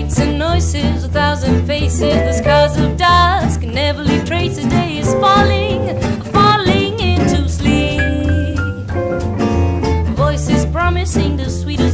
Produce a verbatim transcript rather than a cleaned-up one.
Lights and noises, a thousand faces, the skies of dusk can never leave traces. Day is falling, falling into sleep. Voices promising the sweetest